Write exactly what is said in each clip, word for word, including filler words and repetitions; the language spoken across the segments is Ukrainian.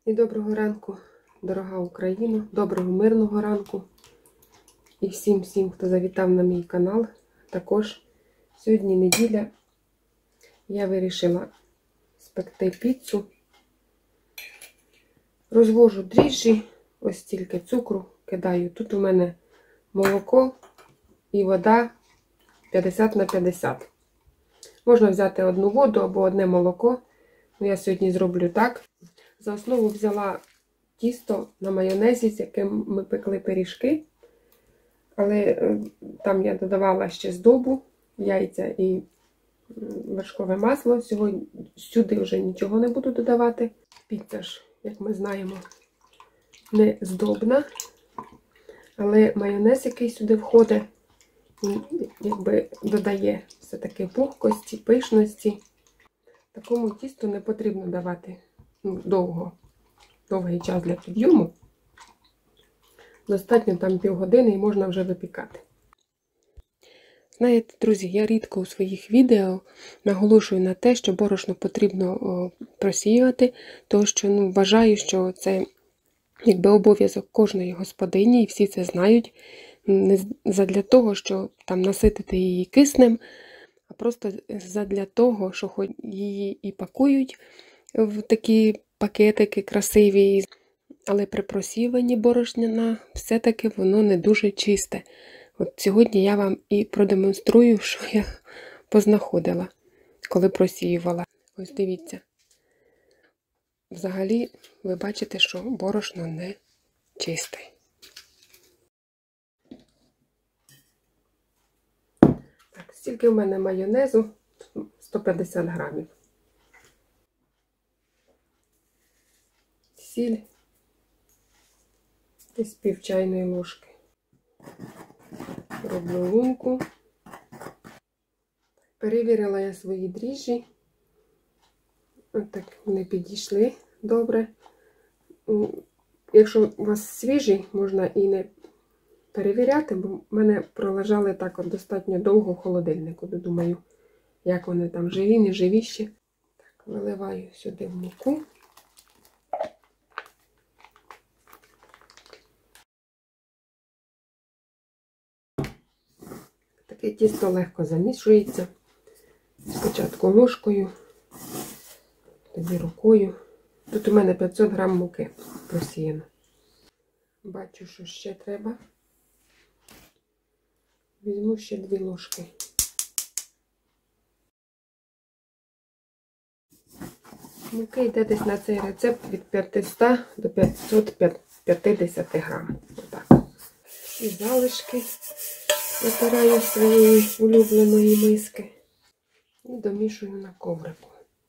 І доброго ранку, дорога Україна, доброго мирного ранку. І всім-всім, хто завітав на мій канал. Також сьогодні неділя. Я вирішила спекти піцу. Розвожу дріжджі, ось стільки цукру кидаю. Тут у мене молоко і вода п'ятдесят на п'ятдесят. Можна взяти одну воду або одне молоко. Я сьогодні зроблю так. За основу взяла тісто на майонезі, з яким ми пекли пиріжки. Але там я додавала ще здобу, яйця і вершкове масло. Сьогодні сюди вже нічого не буду додавати. Піца ж, як ми знаємо, не здобна. Але майонез, який сюди входить, якби додає все-таки пухкості, пишності. Такому тісту не потрібно давати ну, довго, довгий час для підйому. Достатньо там півгодини і можна вже випікати. Знаєте, друзі, я рідко у своїх відео наголошую на те, що борошно потрібно о, просіювати, тому що ну, вважаю, що це якби обов'язок кожної господині, і всі це знають. Не задля того, що там наситити її киснем, а просто задля того, що хоч її і пакують в такі пакетики красиві, але при просіюванні борошна все-таки воно не дуже чисте. От сьогодні я вам і продемонструю, що я познаходила, коли просіювала. Ось дивіться. Взагалі, ви бачите, що борошно не чисте. Так, стільки в мене майонезу, сто п'ятдесят грамів. Сіль. Десь пів чайної ложки. Роблю лунку. Перевірила я свої дріжджі. Отак вони підійшли добре. Якщо у вас свіжі, можна і не перевіряти, бо в мене пролежали так от достатньо довго в холодильнику. Думаю, як вони там живі, не живі ще. Так, виливаю сюди в муку. Таке тісто легко замішується. Спочатку ложкою, тоді рукою. Тут у мене п'ятсот грам муки просіяно. Бачу, що ще треба. Візьму ще дві ложки. Муки йде десь на цей рецепт від п'ятисот до п'ятсот п'ятдесят грам. Отак. І залишки витираю з своєї улюбленої миски і домішую на коврику.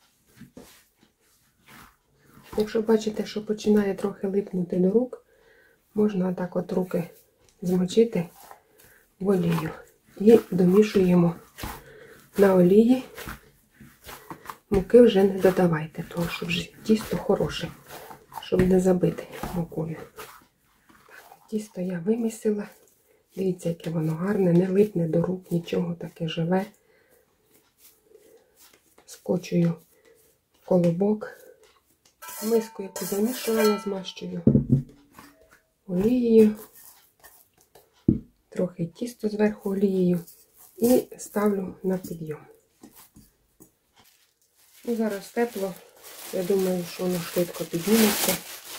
Якщо бачите, що починає трохи липнути до рук, можна так от руки змочити в олію. І домішуємо на олії. Муки вже не додавайте, тому що вже тісто хороше, щоб не забити мукою. Так, тісто я вимісила. Дивіться, яке воно гарне, не липне до рук, нічого, таке живе. Скочую колобок. Миску, яку замішувала, змащую олією. Трохи тісто зверху олією. І ставлю на підйом. І зараз тепло. Я думаю, що воно швидко підніметься.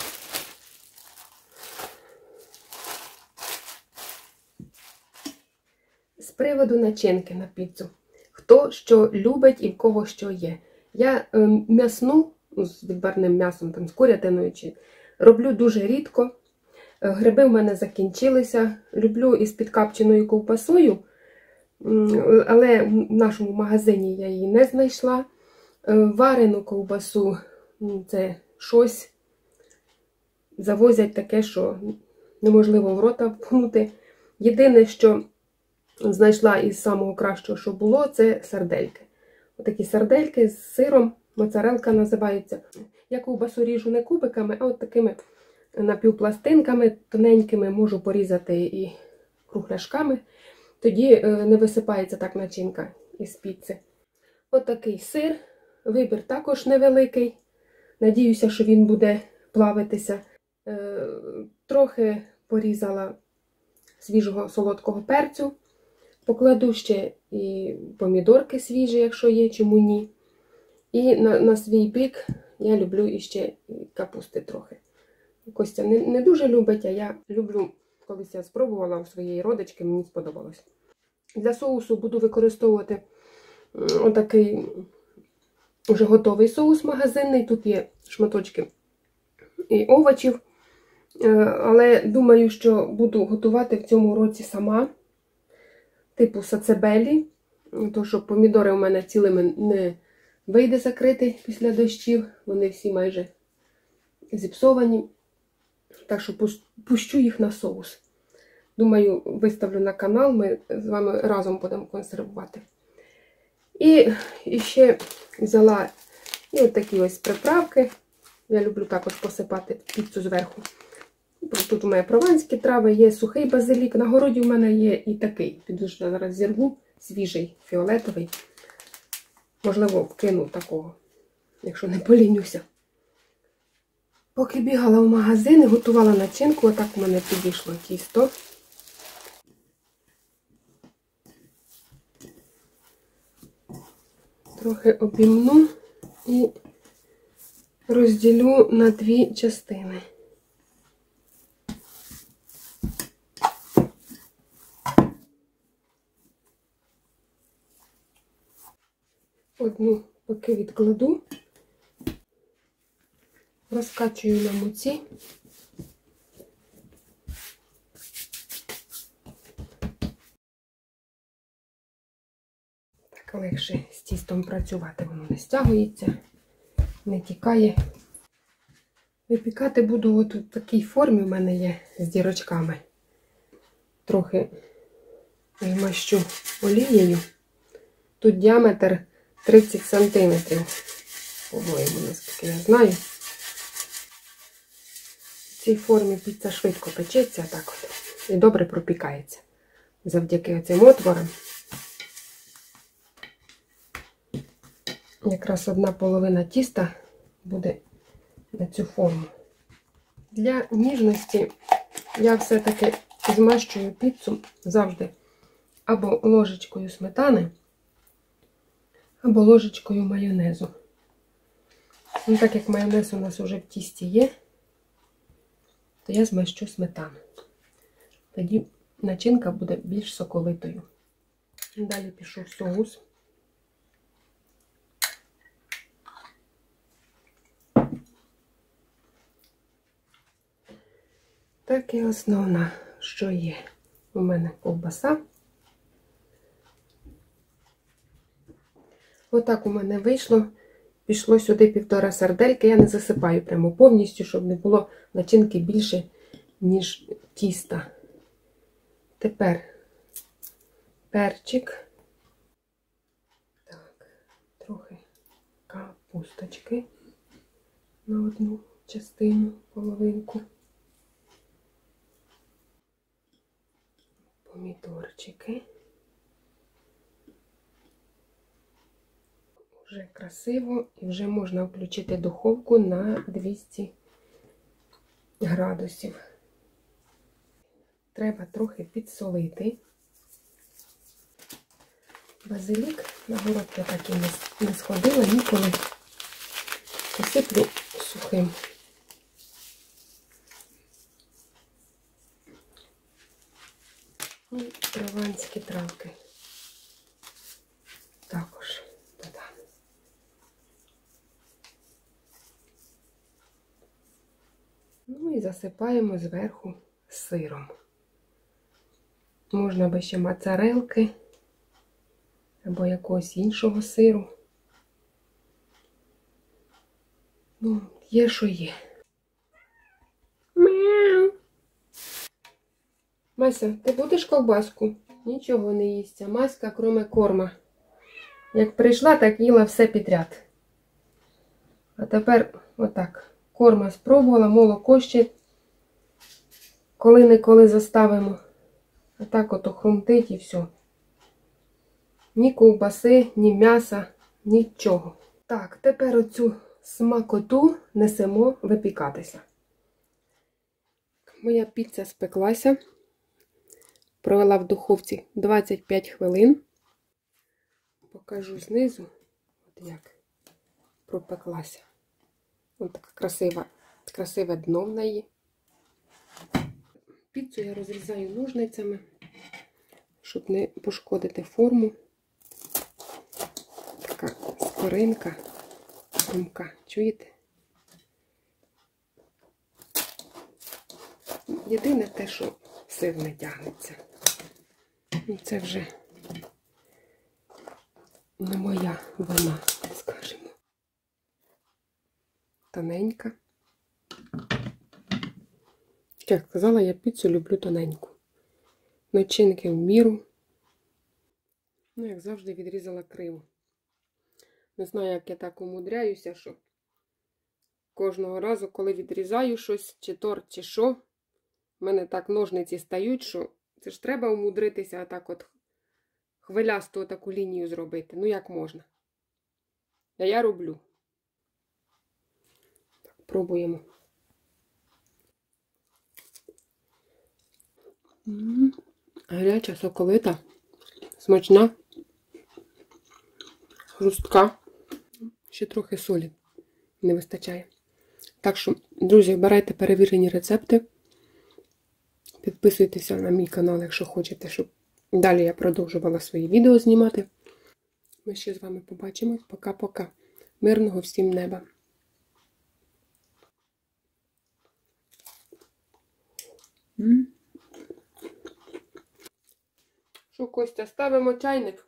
З приводу начинки на піцу. Хто що любить і в кого що є. Я е, м'ясну, з відварним м'ясом, там, з курятиною, чи, роблю дуже рідко. Гриби в мене закінчилися. Люблю із підкапченою ковбасою, але в нашому магазині я її не знайшла. Варену ковбасу – це щось. Завозять таке, що неможливо в рота впхнути. Єдине, що знайшла із самого кращого, що було, це сардельки. Отакі сардельки з сиром, моцарелка називається. Я ковбасу ріжу не кубиками, а от такими напівпластинками тоненькими, можу порізати і кругляшками. Тоді не висипається так начинка із піци. От такий сир. Вибір також невеликий. Надіюся, що він буде плавитися. Трохи порізала свіжого солодкого перцю. Покладу ще і помідорки свіжі, якщо є, чому ні. І на, на свій бік я люблю іще капусти трохи. Костя не, не дуже любить, а я люблю, колись я спробувала у своєї родички, мені сподобалось. Для соусу буду використовувати отакий вже готовий соус магазинний. Тут є шматочки і овочів. Але думаю, що буду готувати в цьому році сама. Типу сацебелі. Тому що помідори у мене цілими не вийде закрити після дощів. Вони всі майже зіпсовані. Так що пущу їх на соус. Думаю, виставлю на канал, ми з вами разом будемо консервувати. І, і ще взяла і от такі ось приправки. Я люблю також посипати піцу зверху. Тут у мене прованські трави, є сухий базилік. На городі у мене є і такий. Піду зараз зірву, свіжий, фіолетовий. Можливо, вкину такого, якщо не полінюся. Поки бігала в магазин і готувала начинку, отак у мене підійшло тісто. Трохи обімну і розділю на дві частини. Одну поки відкладу, розкачую на муці. Так легше з тістом працювати, воно не стягується, не тікає. Випікати буду от у такій формі, в мене є з дірочками. Трохи змащу олією. Тут діаметр тридцять сантиметрів, по-моєму, наскільки я знаю. В цій формі піца швидко печеться, так от, і добре пропікається. Завдяки цим отворам. Якраз одна половина тіста буде на цю форму. Для ніжності я все-таки змащую піцу завжди або ложечкою сметани, або ложечкою майонезу. Ну, так як майонез у нас вже в тісті є, то я змащу сметану. Тоді начинка буде більш соковитою. Далі пішов соус. Так і основна, що є. У мене ковбаса. Отак у мене вийшло. Пішло сюди півтора сардельки. Я не засипаю прямо повністю, щоб не було начинки більше, ніж тіста. Тепер перчик. Так, трохи капусточки на одну частину, половинку. Помідорчики. Вже красиво і вже можна включити духовку на двісті градусів. Треба трохи підсолити. Базилік на город я так і не сходила ніколи. Посиплю сухим. І прованські травки також додам. Ну і засипаємо зверху сиром. Можна би ще моцарелки або якогось іншого сиру. Ну, є, що є. Мяу. Мася, ти будеш ковбаску? Нічого не їсться. Маська, кроме корма. Як прийшла, так їла все підряд. А тепер отак. Корма спробувала, молоко ще коли-неколи заставимо. А так ото хрумтить і все. Ні ковбаси, ні м'яса, нічого. Так, тепер оцю смакоту несемо випікатися. Моя піца спеклася. Провела в духовці двадцять п'ять хвилин. Покажу знизу, от як пропеклася. Ось така красива, красиве дно в неї. Піцу я розрізаю ножницями, щоб не пошкодити форму. Така скоринка, хрумка. Чуєте? Єдине те, що сир не тягнеться. Це вже не моя вина, скажімо. Тоненька. Як сказала, я піцу люблю тоненьку. Начинки в міру. Ну, як завжди, відрізала криво. Не знаю, як я так умудряюся, що кожного разу, коли відрізаю щось, чи торт, чи що, в мене так ножниці стають, що це ж треба умудритися так от хвилясту таку лінію зробити. Ну, як можна. А я роблю. Так, пробуємо. М-м-м. Гаряча, соковита, смачна, хрустка. Ще трохи солі не вистачає. Так що, друзі, обирайте перевірені рецепти. Підписуйтеся на мій канал, якщо хочете, щоб далі я продовжувала свої відео знімати. Ми ще з вами побачимось. Пока-пока. Мирного всім неба. М. Що, Костя, ставимо чайник?